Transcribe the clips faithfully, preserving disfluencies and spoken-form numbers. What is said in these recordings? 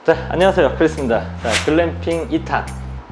자, 안녕하세요, 크리스입니다. 자, 글램핑 이 탄.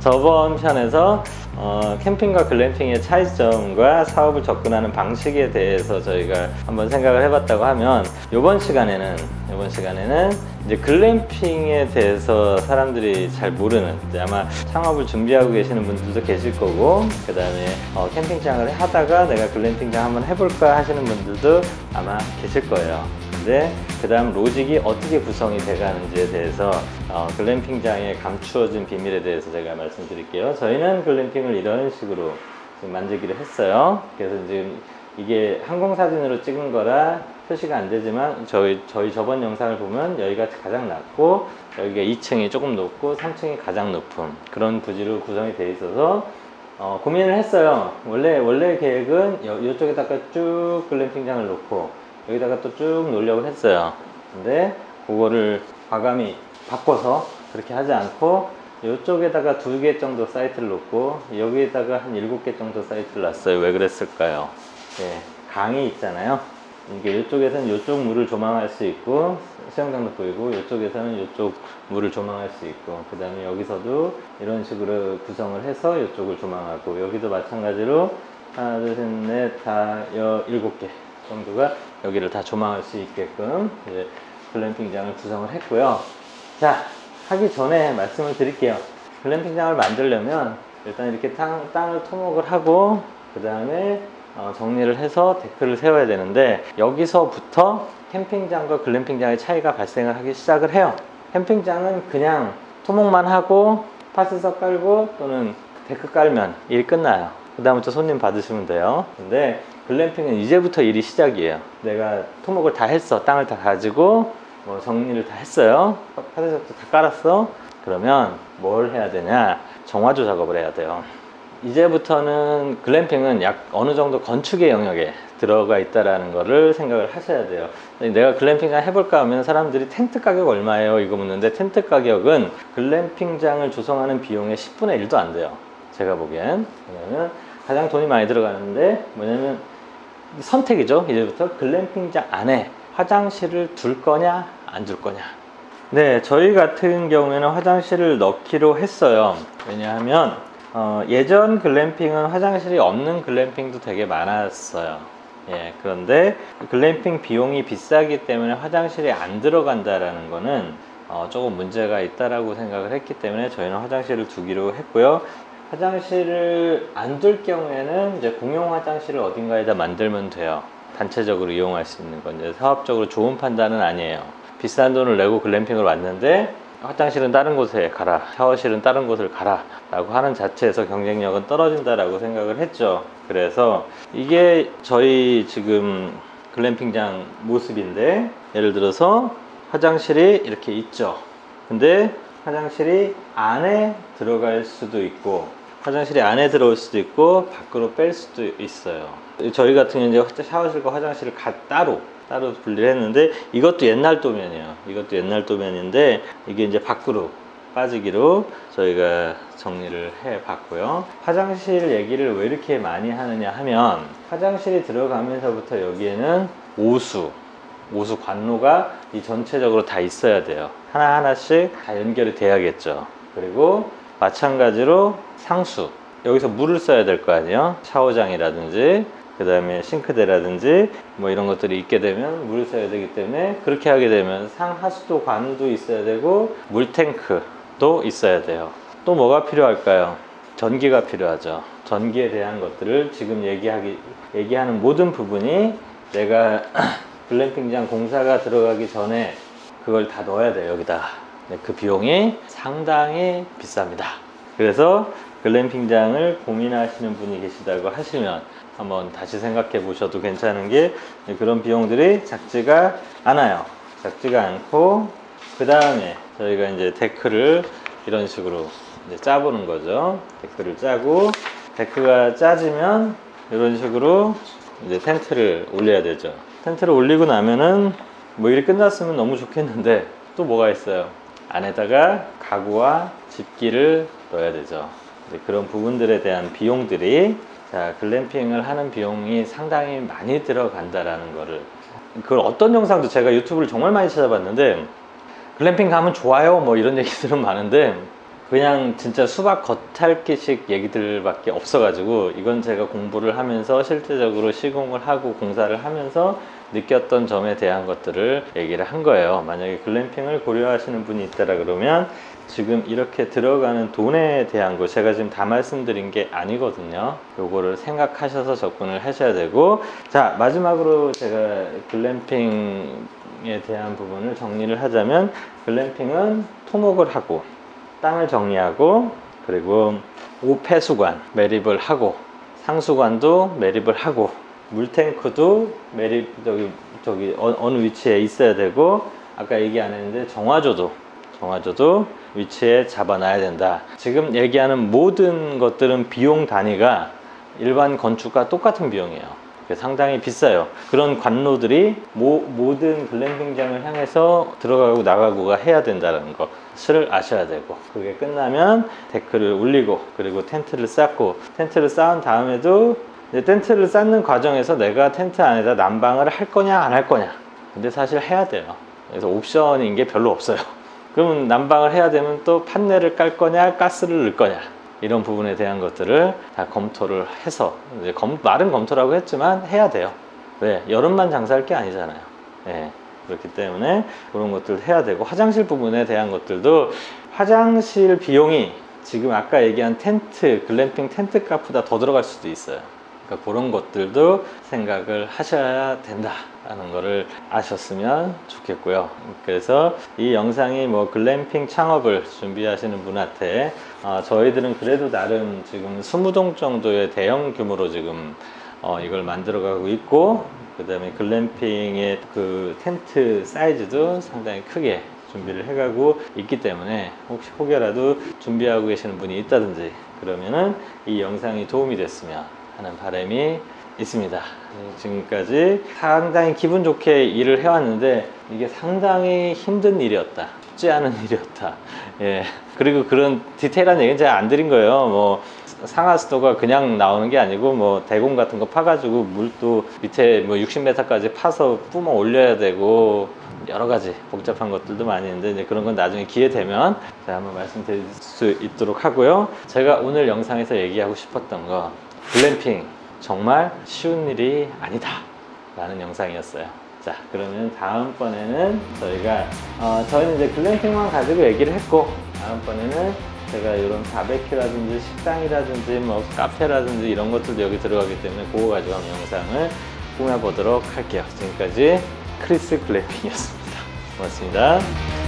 저번 편에서 어, 캠핑과 글램핑의 차이점과 사업을 접근하는 방식에 대해서 저희가 한번 생각을 해봤다고 하면, 이번 시간에는 이번 시간에는 이제 글램핑에 대해서 사람들이 잘 모르는, 이제 아마 창업을 준비하고 계시는 분들도 계실 거고, 그 다음에 어, 캠핑장을 하다가 내가 글램핑장 한번 해볼까 하시는 분들도 아마 계실 거예요. 근데 그 다음 로직이 어떻게 구성이 돼가는지에 대해서 어, 글램핑장에 감추어진 비밀에 대해서 제가 말씀드릴게요. 저희는 글램핑을 이런 식으로 지금 만들기로 했어요. 그래서 지금 이게 항공사진으로 찍은 거라 표시가 안 되지만, 저희, 저희 저번 영상을 보면 여기가 가장 낮고 여기가 이 층이 조금 높고 삼 층이 가장 높은 그런 부지로 구성이 돼 있어서 어, 고민을 했어요. 원래 원래 계획은 여, 이쪽에다가 쭉 글램핑장을 놓고 여기다가 또 쭉 놓으려고 했어요. 근데 그거를 과감히 바꿔서 그렇게 하지 않고 이쪽에다가 두 개 정도 사이트를 놓고 여기에다가 한 일곱 개 정도 사이트를 놨어요. 왜 그랬을까요? 예, 강이 있잖아요. 이게 이쪽에서는 이쪽 물을 조망할 수 있고 수영장도 보이고, 이쪽에서는 이쪽 물을 조망할 수 있고, 그 다음에 여기서도 이런 식으로 구성을 해서 이쪽을 조망하고, 여기도 마찬가지로 하나 둘 셋 넷 다 여 일곱 개 정도가 여기를 다 조망할 수 있게끔 이제 글램핑장을 구성을 했고요. 자, 하기 전에 말씀을 드릴게요. 글램핑장을 만들려면 일단 이렇게 땅, 땅을 토목을 하고 그 다음에 어, 정리를 해서 데크를 세워야 되는데, 여기서부터 캠핑장과 글램핑장의 차이가 발생을 하기 시작을 해요. 캠핑장은 그냥 토목만 하고 파스석 깔고 또는 데크 깔면 일 끝나요. 그 다음부터 손님 받으시면 돼요. 근데 글램핑은 이제부터 일이 시작이에요. 내가 토목을 다 했어. 땅을 다 가지고 뭐 정리를 다 했어요. 파스석도 다 깔았어. 그러면 뭘 해야 되냐? 정화조 작업을 해야 돼요. 이제부터는 글램핑은 약 어느 정도 건축의 영역에 들어가 있다라는 거를 생각을 하셔야 돼요. 내가 글램핑장 해볼까 하면 사람들이 텐트 가격 얼마예요? 이거 묻는데, 텐트 가격은 글램핑장을 조성하는 비용의 십분의 일도 안 돼요. 제가 보기엔. 왜냐면 가장 돈이 많이 들어가는데 뭐냐면 선택이죠. 이제부터 글램핑장 안에 화장실을 둘 거냐 안 둘 거냐. 네, 저희 같은 경우에는 화장실을 넣기로 했어요. 왜냐하면 어, 예전 글램핑은 화장실이 없는 글램핑도 되게 많았어요. 예, 그런데 글램핑 비용이 비싸기 때문에 화장실이 안 들어간다라는 거는 어, 조금 문제가 있다라고 생각을 했기 때문에 저희는 화장실을 두기로 했고요. 화장실을 안 둘 경우에는 이제 공용 화장실을 어딘가에다 만들면 돼요. 단체적으로 이용할 수 있는 건 이제 사업적으로 좋은 판단은 아니에요. 비싼 돈을 내고 글램핑을 왔는데 화장실은 다른 곳에 가라, 샤워실은 다른 곳을 가라 라고 하는 자체에서 경쟁력은 떨어진다라고 생각을 했죠. 그래서 이게 저희 지금 글램핑장 모습인데, 예를 들어서 화장실이 이렇게 있죠. 근데 화장실이 안에 들어갈 수도 있고 화장실이 안에 들어올 수도 있고 밖으로 뺄 수도 있어요. 저희 같은 경우는 이제 샤워실과 화장실을 가, 따로 따로 분리를 했는데, 이것도 옛날 도면이에요. 이것도 옛날 도면인데 이게 이제 밖으로 빠지기로 저희가 정리를 해 봤고요. 화장실 얘기를 왜 이렇게 많이 하느냐 하면, 화장실이 들어가면서부터 여기에는 오수 오수 관로가 이 전체적으로 다 있어야 돼요. 하나하나씩 다 연결이 돼야겠죠. 그리고 마찬가지로 상수, 여기서 물을 써야 될 거 아니에요. 샤워장이라든지 그 다음에 싱크대라든지 뭐 이런 것들이 있게 되면 물을 써야 되기 때문에, 그렇게 하게 되면 상하수도 관도 있어야 되고 물탱크도 있어야 돼요. 또 뭐가 필요할까요? 전기가 필요하죠. 전기에 대한 것들을 지금 얘기하기, 얘기하는 모든 부분이 내가 글램핑장 공사가 들어가기 전에 그걸 다 넣어야 돼요, 여기다가. 그 비용이 상당히 비쌉니다. 그래서 글램핑장을 고민하시는 분이 계시다고 하시면 한번 다시 생각해 보셔도 괜찮은 게, 그런 비용들이 작지가 않아요. 작지가 않고, 그 다음에 저희가 이제 데크를 이런 식으로 이제 짜보는 거죠. 데크를 짜고, 데크가 짜지면 이런 식으로 이제 텐트를 올려야 되죠. 텐트를 올리고 나면은 뭐 일이 끝났으면 너무 좋겠는데, 또 뭐가 있어요? 안에다가 가구와 집기를 넣어야 되죠. 그런 부분들에 대한 비용들이, 자, 글램핑을 하는 비용이 상당히 많이 들어간다라는 거를, 그걸 어떤 영상도 제가 유튜브를 정말 많이 찾아봤는데 글램핑 가면 좋아요 뭐 이런 얘기들은 많은데 그냥 진짜 수박 겉핥기식 얘기들밖에 없어가지고 이건 제가 공부를 하면서 실제적으로 시공을 하고 공사를 하면서 느꼈던 점에 대한 것들을 얘기를 한 거예요. 만약에 글램핑을 고려하시는 분이 있다라 그러면 지금 이렇게 들어가는 돈에 대한 거 제가 지금 다 말씀드린 게 아니거든요. 요거를 생각하셔서 접근을 하셔야 되고, 자 마지막으로 제가 글램핑에 대한 부분을 정리를 하자면, 글램핑은 토목을 하고 땅을 정리하고 그리고 오폐수관 매립을 하고 상수관도 매립을 하고 물탱크도 매립 저기 저기 어, 어느 위치에 있어야 되고, 아까 얘기 안 했는데 정화조도 정화조도 위치에 잡아놔야 된다. 지금 얘기하는 모든 것들은 비용 단위가 일반 건축과 똑같은 비용이에요. 상당히 비싸요. 그런 관로들이 모, 모든 글램핑장을 향해서 들어가고 나가고가 해야 된다는 것을 아셔야 되고, 그게 끝나면 데크를 올리고 그리고 텐트를 쌓고, 텐트를 쌓은 다음에도 이제 텐트를 쌓는 과정에서 내가 텐트 안에다 난방을 할 거냐 안 할 거냐, 근데 사실 해야 돼요. 그래서 옵션인 게 별로 없어요. 그러면 난방을 해야 되면 또 판넬을 깔 거냐 가스를 넣을 거냐, 이런 부분에 대한 것들을 다 검토를 해서, 이제 검, 말은 검토라고 했지만 해야 돼요. 왜? 여름만 장사할 게 아니잖아요. 예, 그렇기 때문에 그런 것들 해야 되고, 화장실 부분에 대한 것들도 화장실 비용이 지금 아까 얘기한 텐트, 글램핑 텐트 값보다 더 들어갈 수도 있어요. 그러니까 그런 것들도 생각을 하셔야 된다라는 거를 아셨으면 좋겠고요. 그래서 이 영상이 뭐 글램핑 창업을 준비하시는 분한테 어, 저희들은 그래도 나름 지금 이십 동 정도의 대형 규모로 지금 어, 이걸 만들어 가고 있고, 그 다음에 글램핑의 그 텐트 사이즈도 상당히 크게 준비를 해가고 있기 때문에, 혹시 혹여라도 준비하고 계시는 분이 있다든지 그러면은 이 영상이 도움이 됐으면 하는 바람이 있습니다. 지금까지 상당히 기분 좋게 일을 해왔는데 이게 상당히 힘든 일이었다, 쉽지 않은 일이었다. 예. 그리고 그런 디테일한 얘기는 제가 안 드린 거예요. 뭐 상하수도가 그냥 나오는 게 아니고, 뭐 대공 같은 거 파가지고 물도 밑에 뭐 육십 미터까지 파서 뿜어 올려야 되고, 여러 가지 복잡한 것들도 많이 있는데, 이제 그런 건 나중에 기회 되면 제가 한번 말씀드릴 수 있도록 하고요. 제가 오늘 영상에서 얘기하고 싶었던 거, 글램핑 정말 쉬운 일이 아니다 라는 영상이었어요. 자, 그러면 다음번에는 저희가 어, 저희는 이제 글램핑만 가지고 얘기를 했고, 다음번에는 제가 이런 바베큐라든지 식당이라든지 뭐 카페라든지 이런 것들도 여기 들어가기 때문에 그거 가지고 한번 영상을 꾸며보도록 할게요. 지금까지 크리스 글램핑이었습니다. 고맙습니다.